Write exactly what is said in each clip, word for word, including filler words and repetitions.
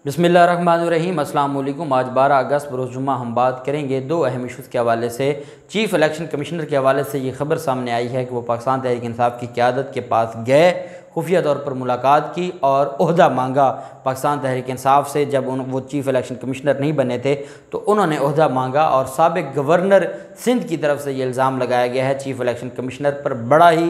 बिस्मिल्लाहिर्रहमानिर्रहीम अस्सलाम वालेकुम। आज बारह अगस्त बरोज़ जुम्मा हम बात करेंगे दो अहम इशूज़ के हवाले से। चीफ़ इलेक्शन कमिश्नर के हवाले से ये खबर सामने आई है कि वो पाकिस्तान तहरीक इंसाफ की क़यादत के पास गए, खुफिया तौर पर मुलाकात की और ओहदा मांगा पाकिस्तान तहरीक इंसाफ से। जब उन वो चीफ़ इलेक्शन कमिश्नर नहीं बने थे तो उन्होंने ओहदा मांगा और साबिक़ गवर्नर सिंध की तरफ से ये इल्ज़ाम लगाया गया है चीफ़ इलेक्शन कमिश्नर पर। बड़ा ही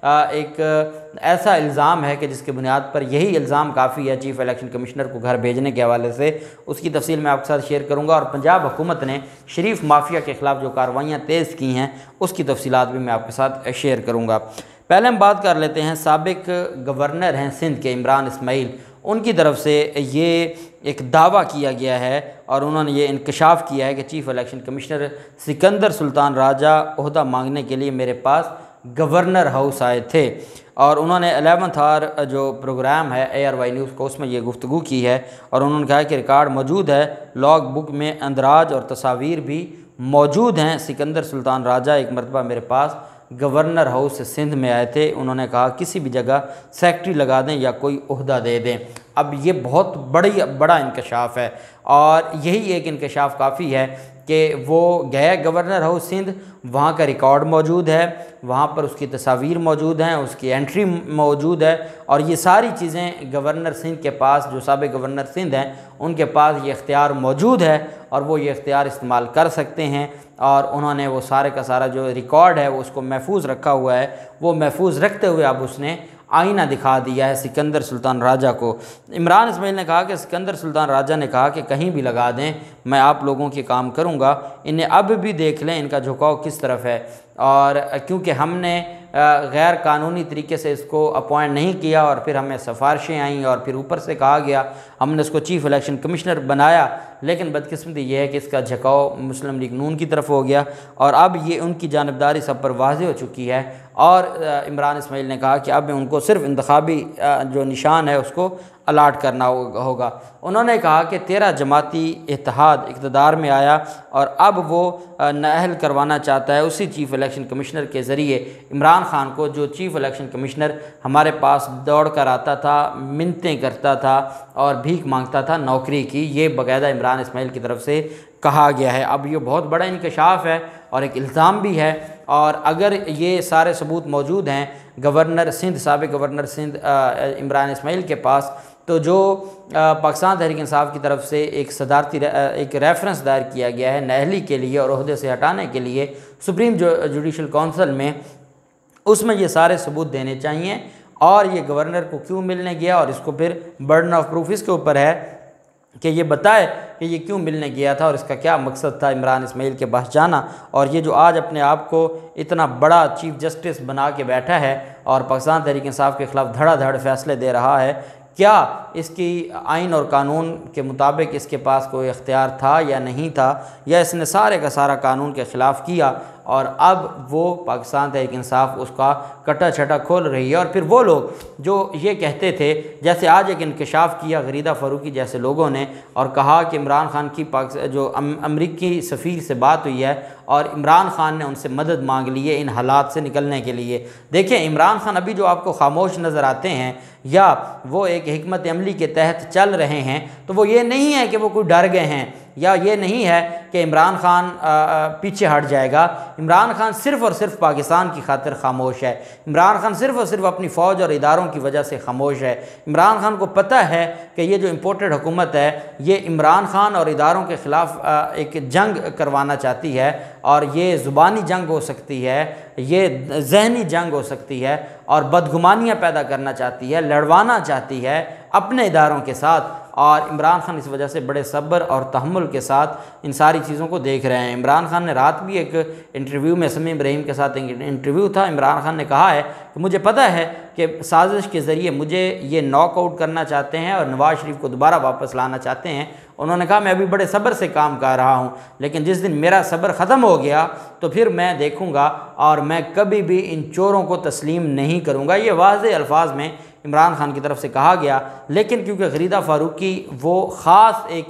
एक ऐसा इल्ज़ाम है कि जिसके बुनियाद पर यही इल्ज़ाम काफ़ी है चीफ़ इलेक्शन कमिश्नर को घर भेजने के हवाले से। उसकी तफसील मैं आपके साथ शेयर करूँगा और पंजाब हुकूमत ने शरीफ माफिया के ख़िलाफ़ जो कार्रवाइयाँ तेज़ की हैं उसकी तफसीलात भी मैं आपके साथ शेयर करूँगा। पहले हम बात कर लेते हैं साबिक़ गवर्नर हैं सिंध के इमरान इस्माइल, उनकी तरफ से ये एक दावा किया गया है और उन्होंने ये इंकशाफ किया है कि chief election commissioner Sikandar Sultan Raja ओहदा मांगने के लिए मेरे पास गवर्नर हाउस आए थे और उन्होंने एलेवंथ आवर जो प्रोग्राम है ए आर वाई न्यूज़ को उसमें ये गुफ्तगू की है और उन्होंने कहा कि रिकॉर्ड मौजूद है, लॉग बुक में अंदराज और तस्वीर भी मौजूद हैं। सिकंदर सुल्तान राजा एक मरतबा मेरे पास गवर्नर हाउस सिंध में आए थे, उन्होंने कहा किसी भी जगह सेक्रेटरी लगा दें या कोई ओहदा दे दें। अब ये बहुत बड़ी बड़ा इंकशाफ है और यही एक इंकशाफ काफ़ी है कि वो गए गवर्नर हाउस सिंध, वहाँ का रिकॉर्ड मौजूद है, वहाँ पर उसकी तस्वीर मौजूद हैं, उसकी एंट्री मौजूद है और ये सारी चीज़ें गवर्नर सिंध के पास, जो साबिक़ गवर्नर सिंध हैं उनके पास ये इख्तियार मौजूद है और वो ये इख्तियार इस्तेमाल कर सकते हैं। और उन्होंने वो सारे का सारा जो रिकॉर्ड है वो उसको महफूज रखा हुआ है, वो महफूज रखते हुए अब उसने आईना दिखा दिया है सिकंदर सुल्तान राजा को। इमरान इस्माइल ने कहा कि सिकंदर सुल्तान राजा ने कहा कि कहीं भी लगा दें, मैं आप लोगों के काम करूंगा, इन्हें अब भी देख लें इनका झुकाव किस तरफ है। और क्योंकि हमने गैर कानूनी तरीके से इसको अपॉइंट नहीं किया और फिर हमें सिफारिशें आईं और फिर ऊपर से कहा गया, हमने इसको चीफ़ इलेक्शन कमिश्नर बनाया, लेकिन बदकिस्मती ये है कि इसका झुकाव मुस्लिम लीग नून की तरफ हो गया और अब ये उनकी जानबदारी सब पर वाज़ेह हो चुकी है। और इमरान इस्माइल ने कहा कि अब उनको सिर्फ इंतखाबी जो निशान है उसको अलाट करना होगा। उन्होंने कहा कि तेरह जमाती इत्तेहाद इक़्तिदार में आया और अब वो नाअहल करवाना चाहता है उसी चीफ़ इलेक्शन कमिश्नर के ज़रिए इमरान ख़ान को, जो चीफ़ इलेक्शन कमिश्नर हमारे पास दौड़ कर आता था, मिन्नतें करता था और भीख मांगता था नौकरी की। ये बाकायदा इमरान इस्माइल की तरफ से कहा गया है। अब ये बहुत बड़ा इंकशाफ है और एक इल्ज़ाम भी है और अगर ये सारे सबूत मौजूद हैं गवर्नर सिंध, साबिक़ गवर्नर सिंध इमरान इस्माइल के पास, तो जो पाकिस्तान तहरीक इंसाफ की तरफ से एक सदारती एक रेफरेंस दायर किया गया है नाअहली के लिए और ओहदे से हटाने के लिए सुप्रीम जुडिशल काउंसिल में, उसमें ये सारे सबूत देने चाहिए और ये गवर्नर को क्यों मिलने गया और इसको फिर बर्डन ऑफ प्रूफ इसके ऊपर है कि ये बताए कि ये क्यों मिलने गया था और इसका क्या मकसद था इमरान इस्माइल के पास जाना। और ये जो आज अपने आप को इतना बड़ा चीफ जस्टिस बना के बैठा है और पाकिस्तान तहरीक इंसाफ के ख़िलाफ़ धड़ाधड़ फैसले दे रहा है, क्या इसकी आइन और कानून के मुताबिक इसके पास कोई इख्तियार था या नहीं था, या इसने सारे का सारा कानून के ख़िलाफ़ किया और अब वो पाकिस्तान तहरीक इंसाफ उसका कटा छटा खोल रही है। और फिर वो लोग जो ये कहते थे, जैसे आज एक इंकशाफ किया गरीदा फ़ारूकी जैसे लोगों ने और कहा कि इमरान ख़ान की जो अमरीकी सफ़ीर से बात हुई है और इमरान ख़ान ने उनसे मदद मांग ली है इन हालात से निकलने के लिए। देखिए, इमरान ख़ान अभी जो आपको खामोश नज़र आते हैं या वो एक हिकमत अमली के तहत चल रहे हैं, तो वो ये नहीं है कि वो कोई डर गए हैं या ये नहीं है कि इमरान ख़ान पीछे हट जाएगा। इमरान ख़ान सिर्फ़ और सिर्फ पाकिस्तान की खातिर खामोश है। इमरान ख़ान सिर्फ़ और सिर्फ अपनी फ़ौज और इदारों की वजह से खामोश है। इमरान ख़ान को पता है कि ये जो इम्पोर्टेड हुकूमत है ये इमरान ख़ान और इदारों के ख़िलाफ़ एक जंग करवाना चाहती है और ये ज़ुबानी जंग हो सकती है, ये जहनी जंग हो सकती है और बदगुमानियाँ पैदा करना चाहती है, लड़वाना चाहती है अपने इदारों के साथ। और इमरान ख़ान इस वजह से बड़े सब्र और तहम्मुल के साथ इन सारी चीज़ों को देख रहे हैं। इमरान ख़ान ने रात भी एक इंटरव्यू में समी इब्राहिम के साथ एक इंटरव्यू था, इमरान ख़ान ने कहा है कि मुझे पता है कि साजिश के ज़रिए मुझे ये नॉकआउट करना चाहते हैं और नवाज़ शरीफ को दोबारा वापस लाना चाहते हैं। उन्होंने कहा मैं अभी बड़े सब्र से काम कर रहा हूँ, लेकिन जिस दिन मेरा सब्र ख़त्म हो गया तो फिर मैं देखूँगा और मैं कभी भी इन चोरों को तस्लीम नहीं करूँगा। ये वाज़ेह अल्फाज में इमरान ख़ान की तरफ से कहा गया। लेकिन क्योंकि गरीदा फ़ारूकी वो ख़ास एक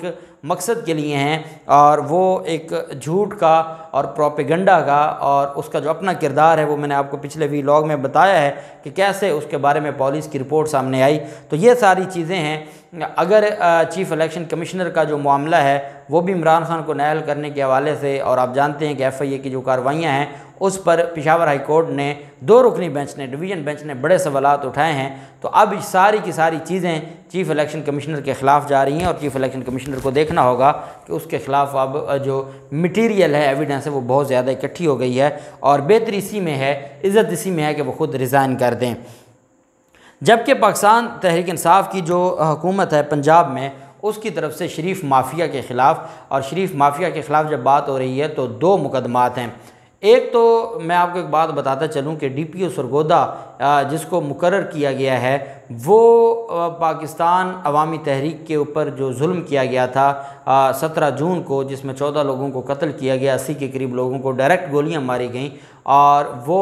मकसद के लिए हैं और वो एक झूठ का और प्रोपेगेंडा का और उसका जो अपना किरदार है वो मैंने आपको पिछले व्लॉग में बताया है कि कैसे उसके बारे में पुलिस की रिपोर्ट सामने आई। तो ये सारी चीज़ें हैं। अगर चीफ़ इलेक्शन कमिश्नर का जो मामला है वो भी इमरान खान को नायल करने के हवाले से, और आप जानते हैं कि एफ आई ए की जो कार्रवाइयाँ हैं उस पर पेशावर हाई कोर्ट ने, दो रुकनी बेंच ने, डिवीज़न बेंच ने बड़े सवालात उठाए हैं। तो अब सारी की सारी चीज़ें चीफ़ इलेक्शन कमिश्नर के ख़िलाफ़ जा रही हैं और चीफ़ इलेक्शन कमिश्नर को देखना होगा कि उसके ख़िलाफ़ अब जो मटीरियल है, एविडेंस है, वो बहुत ज़्यादा इकट्ठी हो गई है और बेहतरी इसी में है, इज़्ज़त इसी में है कि वो ख़ुद रिज़ाइन कर दें। जबकि पाकिस्तान तहरीक इंसाफ की जो हुकूमत है पंजाब में, उसकी तरफ से शरीफ माफिया के ख़िलाफ़, और शरीफ माफिया के ख़िलाफ़ जब बात हो रही है तो दो मुकदमात हैं। एक तो मैं आपको एक बात बताता चलूँ कि डी पी ओ सरगोदा जिसको मुकर्रर किया गया है वो पाकिस्तान अवामी तहरीक के ऊपर जो जुल्म किया गया था सत्रह जून को, जिसमें चौदह लोगों को कत्ल किया गया, अस्सी के करीब लोगों को डायरेक्ट गोलियां मारी गईं, और वो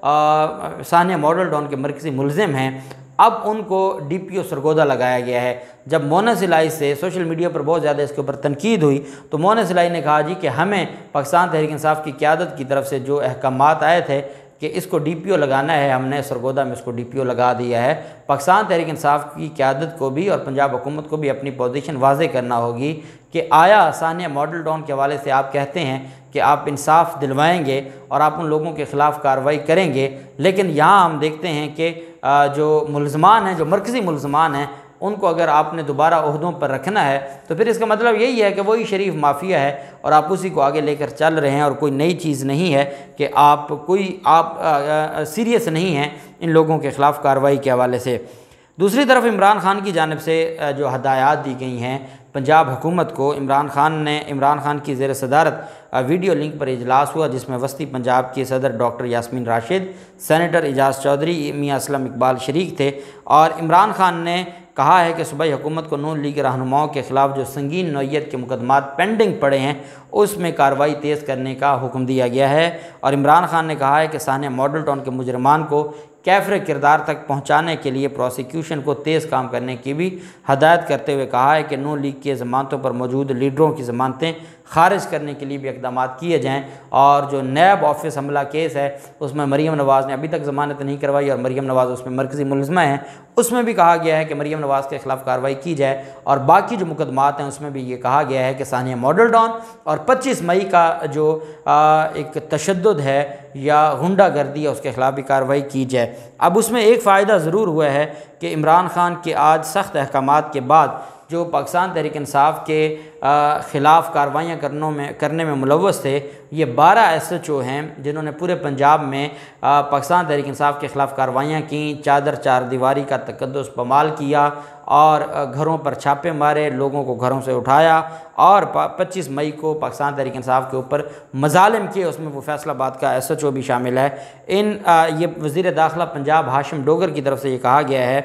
सानिया मॉडल टाउन के मरकज़ी मुलज़िम हैं। अब उनको डी पी ओ सरगोदा लगाया गया है। जब मोना सिलाई से सोशल मीडिया पर बहुत ज़्यादा इसके ऊपर तनकीद हुई तो मोना सिलाई ने कहा जी कि हमें पाकिस्तान तहरीक इंसाफ की क़यादत की तरफ से जो अहकामात आए थे कि इसको डी पी ओ लगाना है, हमने सरगोदा में इसको डी पी ओ लगा दिया है। पाकिस्तान तहरीक इंसाफ की क़यादत को भी और पंजाब हुकूमत को भी अपनी पोजीशन वाज़े करना होगी कि आया सानिया मॉडल टाउन के हवाले से आप कहते हैं कि आप इंसाफ दिलवाएंगे और आप उन लोगों के ख़िलाफ़ कार्रवाई करेंगे, लेकिन यहाँ हम देखते हैं कि जो मुलज़मान हैं, जो मरकज़ी मुलज़मान हैं, उनको अगर आपने दोबारा ओहदों पर रखना है तो फिर इसका मतलब यही है कि वही शरीफ माफिया है और आप उसी को आगे लेकर चल रहे हैं और कोई नई चीज़ नहीं है कि आप कोई आप सीरियस नहीं हैं इन लोगों के ख़िलाफ़ कार्रवाई के हवाले से। दूसरी तरफ इमरान खान की जानिब से जो हदायत दी गई हैं पंजाब हुकूमत को, इमरान खान ने इमरान खान की ज़ेर सदारत वीडियो लिंक पर इजलास हुआ जिसमें वस्ती पंजाब की सदर डॉक्टर यास्मीन राशिद, सेनेटर एजाज चौधरी, मियाँ असलम इकबाल शरीक थे। और इमरान खान ने कहा है कि सूबाई हुकूमत को नून लीग रहनुमाओं के ख़िलाफ़ जो संगीन नौइयत के मुकदमात पेंडिंग पड़े हैं उसमें कार्रवाई तेज़ करने का हुक्म दिया गया है। और इमरान खान ने कहा है कि सानिया मॉडल टाउन के मुजरमान को कैफरे किरदार तक पहुँचाने के लिए प्रोसिक्यूशन को तेज़ काम करने की भी हदायत करते हुए कहा है कि नून लीग की ज़मानतों पर मौजूद लीडरों की ज़मानतें खारिज करने के लिए भी इक़दाम किए जाएँ। और जो नैब ऑफिस हमला केस है उसमें मरीम नवाज़ ने अभी तक ज़मानत नहीं करवाई और मरीम नवाज़ उसमें मरकज़ी मुलज़मा हैं, उसमें भी कहा गया है कि मरीम नवाज़ के ख़िलाफ़ कार्रवाई की जाए। और बाकी जो मुकदमात हैं उसमें भी ये कहा गया है कि सानिया मॉडल टाउन और पच्चीस मई का जो आ, एक तशद्दुद है या गुंडागर्दी है उसके ख़िलाफ़ भी कार्रवाई की जाए। अब उसमें एक फ़ायदा ज़रूर हुआ है कि इमरान खान के आज सख्त अहकामात के बाद जो पाकिस्तान तहरीक इंसाफ के ख़िलाफ़ कार्रवाइयाँ करनों में करने में मुलव्वस थे, ये बारह एस एच ओ हैं जिन्होंने पूरे पंजाब में आ, पाकिस्तान तहरीक इंसाफ के ख़िलाफ़ कार्रवाइयाँ की, चादर चार दीवारी का तकद्दुस पमाल किया और घरों पर छापे मारे, लोगों को घरों से उठाया और पच्चीस मई को पाकिस्तान तहरीक इंसाफ के ऊपर मजालिम किए। उसमें वो फैसलाबाद का एस एच ओ भी शामिल है। इन आ, ये वज़ीर दाखिला पंजाब हाशिम डोगर की तरफ से ये कहा गया है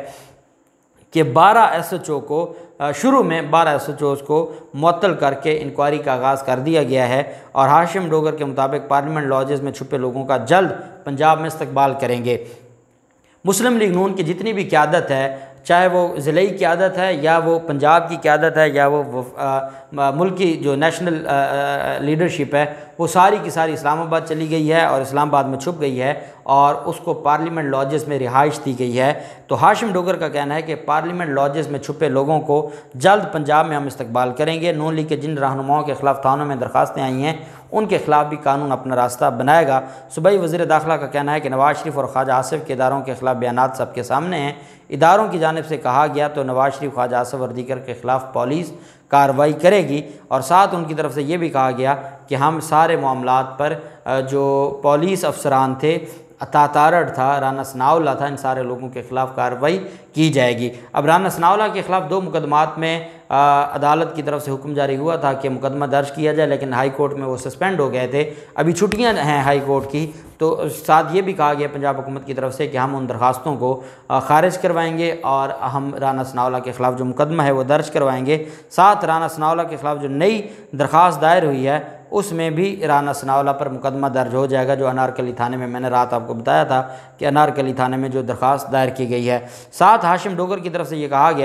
कि बारह एस एच ओ को शुरू में बारह एस एच ओज़ को मुअत्तल करके इंक्वायरी का आगाज़ कर दिया गया है। और हाशिम डोगर के मुताबिक पार्लियामेंट लॉजेस में छुपे लोगों का जल्द पंजाब में इस्तकबाल करेंगे। मुस्लिम लीग नून की जितनी भी क़यादत है, चाहे वो ज़िलाई क़यादत है या वो पंजाब की क़यादत है या वो मुल्क की जो नेशनल लीडरशिप है, वो सारी की सारी इस्लामाबाद चली गई है और इस्लामाबाद में छुप गई है और उसको पार्लियामेंट लॉजेस में रिहाइश दी गई है। तो हाशिम डोगर का कहना है कि पार्लियामेंट लॉजेस में छुपे लोगों को जल्द पंजाब में हम इस्तकबाल करेंगे। नून लीग के जिन रहनुमाओं के ख़िलाफ़ थानों में दरख्वास्तें आई हैं उनके ख़िलाफ़ भी कानून अपना रास्ता बनाएगा। सूबाई वज़ीर दाखिला का कहना है कि नवाज़ शरीफ और ख्वाजा आसिफ के इदारों के ख़िलाफ़ बयानात सबके सामने हैं। इदारों की जानिब से कहा गया तो नवाज़ शरीफ, ख्वाजा आसिफ और दीगर के ख़िलाफ़ पुलिस कार्रवाई करेगी। और साथ उनकी तरफ से ये भी कहा गया कि हम सारे मामलात पर जो पुलिस अफसरान थे, अतातारड़ था, राना सनाउल्लाह था, इन सारे लोगों के ख़िलाफ़ कार्रवाई की जाएगी। अब राना सनाउल्लाह के ख़िलाफ़ दो मुकदमात में आ, अदालत की तरफ से हुक्म जारी हुआ था कि मुकदमा दर्ज किया जाए, लेकिन हाई कोर्ट में वो सस्पेंड हो गए थे। अभी छुट्टियां हैं हाई कोर्ट की, तो साथ ये भी कहा गया पंजाब हुकूमत की तरफ से कि हम उन दरख्वास्तों को खारिज करवाएंगे और हम राना सनाउल्लाह के ख़िलाफ़ जो मुकदमा है वो दर्ज करवाएंगे। साथ राना सनाउल्लाह के ख़िलाफ़ जो नई दरख्वास्त दायर हुई है उसमें भी राना सनाउल्लाह पर मुकदमा दर्ज हो जाएगा, जो अनारकली थाने में, मैंने रात आपको बताया था कि अनारकली थाने में जो दरख्वास्त दायर की गई है। साथ हाशिम डोगर की तरफ से ये कहा गया है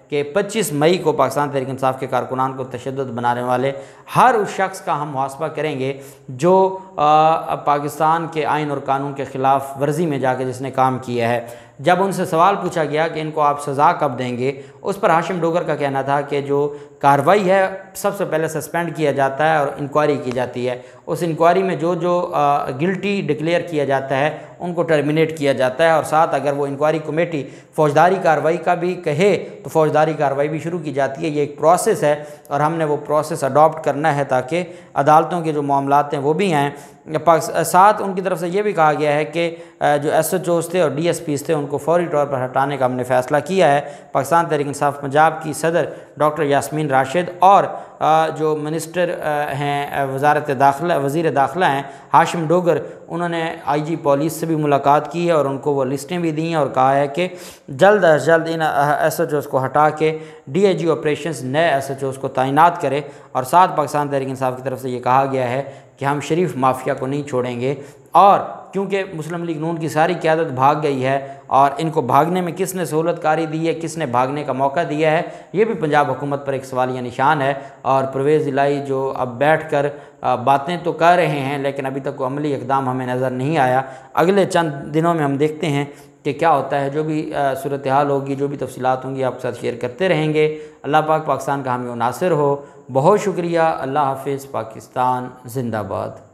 कि पच्चीस मई को पाकिस्तान तहरीक इंसाफ के कारकुनान को तशद्दुद बनाने वाले हर उस शख्स का हम मुहासबा करेंगे जो आ, पाकिस्तान के आइन और कानून के ख़िलाफ़ वर्जी में जाकर जिसने काम किया है। जब उनसे सवाल पूछा गया कि इनको आप सज़ा कब देंगे, उस पर हाशिम डोगर का कहना था कि जो कार्रवाई है सबसे पहले सस्पेंड किया जाता है और इंक्वायरी की जाती है। उस इंक्वायरी में जो जो गिल्टी डिक्लेयर किया जाता है उनको टर्मिनेट किया जाता है, और साथ अगर वो इंक्वायरी कमेटी फ़ौजदारी कार्रवाई का भी कहे तो फ़ौजदारी कार्रवाई भी शुरू की जाती है। ये एक प्रोसेस है और हमने वो प्रोसेस अडॉप्ट करना है ताकि अदालतों के जो मामलात हैं वो भी आएँ। साथ उनकी तरफ से ये भी कहा गया है कि जो एस एच ओज़ थे और डी एस पीज़ थे उनको फौरी तौर पर हटाने का हमने फ़ैसला किया है। पाकिस्तान तहरीक इंसाफ पंजाब की सदर डॉक्टर यास्मीन राशिद और जो मिनिस्टर हैं वज़ारत दाखिला वज़ीर दाखिला हैं हाशिम डोगर, उन्होंने आई जी पुलिस से भी मुलाकात की है और उनको वो लिस्टें भी दी हैं और कहा है कि जल्द अज जल्द इन एस एच ओज़ को हटा के डी आई जी ऑपरेशंस नए एस एच ओज़ को तैनात करे। और साथ पाकिस्तान तहरीक इंसाफ की तरफ से ये कहा गया है कि हम शरीफ माफिया को नहीं छोड़ेंगे, और क्योंकि मुस्लिम लीग नून की सारी क़यादत भाग गई है और इनको भागने में किसने सहूलतकारी दी है, किसने भागने का मौका दिया है, ये भी पंजाब हुकूमत पर एक सवालिया निशान है। और परवेज़ इलाही जो अब बैठ कर बातें तो कर रहे हैं लेकिन अभी तक कोई अमली इक़दाम हमें नज़र नहीं आया। अगले चंद दिनों में हम देखते हैं कि क्या होता है। जो भी सूरत हाल होगी, जो भी तफसीलात होंगी आपके साथ शेयर करते रहेंगे। अल्लाह पाक पाकिस्तान का हामी व नासिर हो। बहुत शुक्रिया। अल्लाह हाफ़िज़। पाकिस्तान जिंदाबाद।